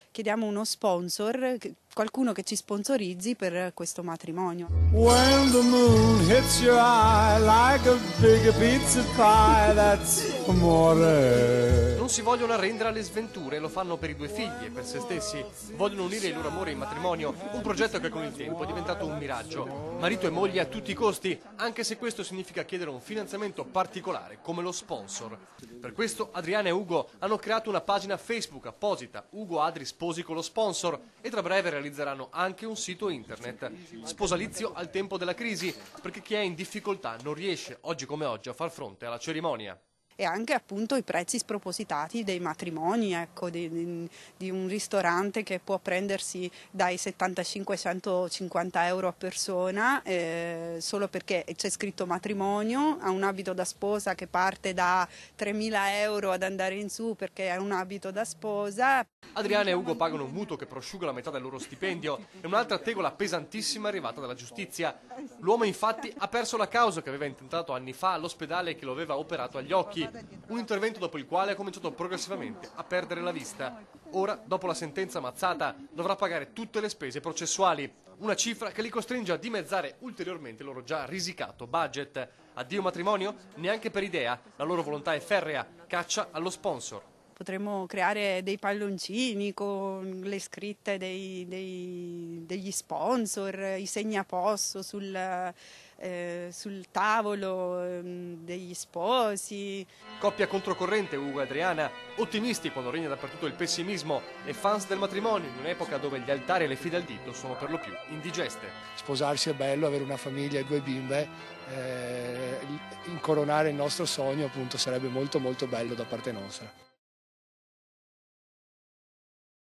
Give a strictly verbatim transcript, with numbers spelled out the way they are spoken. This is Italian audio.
Chiediamo uno sponsor, qualcuno che ci sponsorizzi per questo matrimonio. When the moon hits your eye like a big pizza pie, that's amore. Non si vogliono arrendere alle sventure, lo fanno per i due figli e per se stessi. Vogliono unire il loro amore in matrimonio, un progetto che con il tempo è diventato un miraggio. Marito e moglie a tutti i costi, anche se questo significa chiedere un finanziamento particolare, come lo sponsor. Per questo Adriana e Ugo hanno creato una pagina Facebook apposita, Ugo Adri Sposi con lo sponsor, e tra breve realizzeranno anche un sito internet. Sposalizio al tempo della crisi, perché chi è in difficoltà non riesce, oggi come oggi, a far fronte alla cerimonia. E anche appunto i prezzi spropositati dei matrimoni, ecco, di, di, di un ristorante che può prendersi dai settantacinque ai centocinquanta euro a persona, eh, solo perché c'è scritto matrimonio, ha un abito da sposa che parte da tremila euro ad andare in su perché è un abito da sposa. Adriana e Ugo pagano un mutuo che prosciuga la metà del loro stipendio e un'altra tegola pesantissima arrivata dalla giustizia. L'uomo infatti ha perso la causa che aveva intentato anni fa all'ospedale che lo aveva operato agli occhi. Un intervento dopo il quale ha cominciato progressivamente a perdere la vista. Ora, dopo la sentenza mazzata, dovrà pagare tutte le spese processuali. Una cifra che li costringe a dimezzare ulteriormente il loro già risicato budget. Addio matrimonio? Neanche per idea. La loro volontà è ferrea. Caccia allo sponsor. Potremmo creare dei palloncini con le scritte dei, dei, degli sponsor, i segnaposto sul, eh, sul tavolo eh, degli sposi. Coppia controcorrente Ugo e Adriana, ottimisti quando regna dappertutto il pessimismo e fans del matrimonio in un'epoca dove gli altari e le file al dito sono per lo più indigeste. Sposarsi è bello, avere una famiglia e due bimbe, eh, incoronare il nostro sogno appunto sarebbe molto molto bello da parte nostra.